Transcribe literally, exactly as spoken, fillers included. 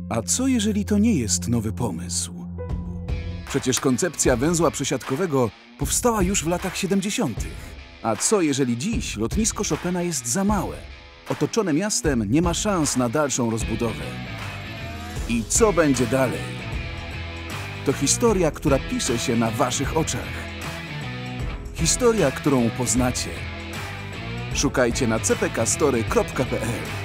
A co jeżeli to nie jest nowy pomysł? Przecież koncepcja węzła przesiadkowego powstała już w latach siedemdziesiątych. A co jeżeli dziś lotnisko Chopina jest za małe? Otoczone miastem nie ma szans na dalszą rozbudowę. I co będzie dalej? To historia, która pisze się na waszych oczach. Historia, którą poznacie. Szukajcie na c p k story kropka p l.